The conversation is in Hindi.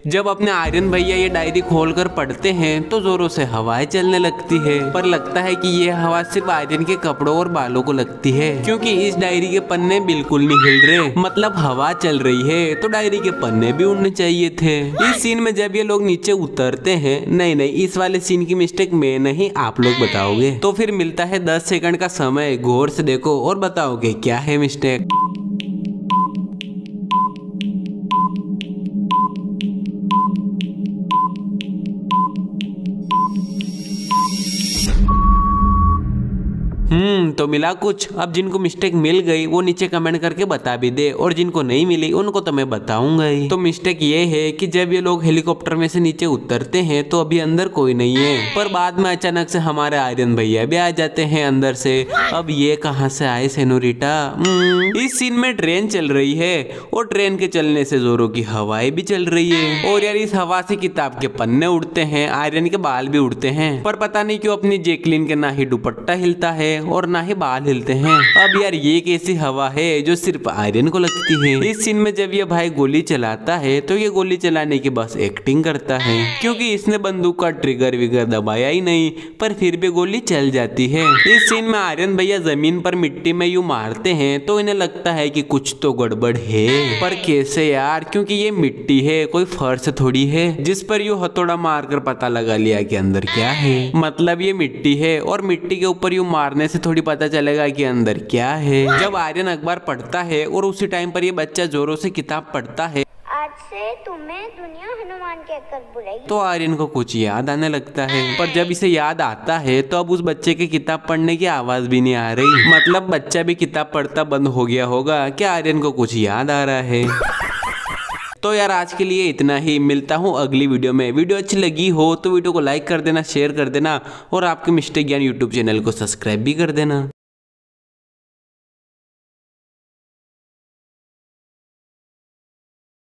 जब अपने आर्यन भैया ये डायरी खोलकर पढ़ते हैं तो जोरों से हवाएं चलने लगती है, पर लगता है कि ये हवा सिर्फ आर्यन के कपड़ों और बालों को लगती है, क्योंकि इस डायरी के पन्ने बिल्कुल नहीं हिल रहे। मतलब हवा चल रही है तो डायरी के पन्ने भी उड़ने चाहिए थे। इस सीन में जब ये लोग नीचे उतरते हैं, नहीं इस वाले सीन की मिस्टेक मैं नहीं, आप लोग बताओगे। तो फिर मिलता है 10 सेकंड का समय, गौर से देखो और बताओगे क्या है मिस्टेक। तो मिला कुछ। अब जिनको मिस्टेक मिल गई वो नीचे कमेंट करके बता भी दे, और जिनको नहीं मिली उनको तो मैं बताऊंगा ही। तो मिस्टेक ये है कि जब ये लोग हेलीकॉप्टर में से नीचे उतरते हैं तो अभी अंदर कोई नहीं है, पर बाद में अचानक से हमारे आर्यन भैया भी आ जाते हैं अंदर से। अब ये कहां से आए सेनोरिटा। इस सीन में ट्रेन चल रही है और ट्रेन के चलने से जोरों की हवाएं भी चल रही है, और यार इस हवा से किताब के पन्ने उड़ते हैं, आर्यन के बाल भी उड़ते हैं, पर पता नहीं क्यों अपनी जैकलिन के ना ही दुपट्टा हिलता है और ना ही बाल हिलते हैं। अब यार ये कैसी हवा है जो सिर्फ आर्यन को लगती है। इस सीन में जब ये भाई गोली चलाता है तो ये गोली चलाने की बस एक्टिंग करता है, क्योंकि इसने बंदूक का ट्रिगर विगर दबाया ही नहीं, पर फिर भी गोली चल जाती है। इस सीन में आर्यन भैया जमीन पर मिट्टी में यूं मारते हैं तो इन्हें लगता है कि कुछ तो गड़बड़ है, पर कैसे यार, क्योंकि ये मिट्टी है, कोई फर्श थोड़ी है जिस पर यूं हथौड़ा मारकर पता लगा लिया कि अंदर क्या है। मतलब ये मिट्टी है और मिट्टी के ऊपर यूं मारने से थोड़ी पता चलेगा कि अंदर क्या है। जब आर्यन अखबार पढ़ता है और उसी टाइम पर ये बच्चा जोरों से किताब पढ़ता है, आज से तुम्हें दुनिया हनुमान कहकर बुलाएगी, तो आर्यन को कुछ याद आने लगता है। पर जब इसे याद आता है तो अब उस बच्चे की किताब पढ़ने की आवाज भी नहीं आ रही। मतलब बच्चा भी किताब पढ़ता बंद हो गया होगा कि आर्यन को कुछ याद आ रहा है। तो यार आज के लिए इतना ही, मिलता हूँ अगली वीडियो में। वीडियो अच्छी लगी हो तो वीडियो को लाइक कर देना, शेयर कर देना, और आपके मिस्टेक ज्ञान यूट्यूब चैनल को सब्सक्राइब भी कर देना।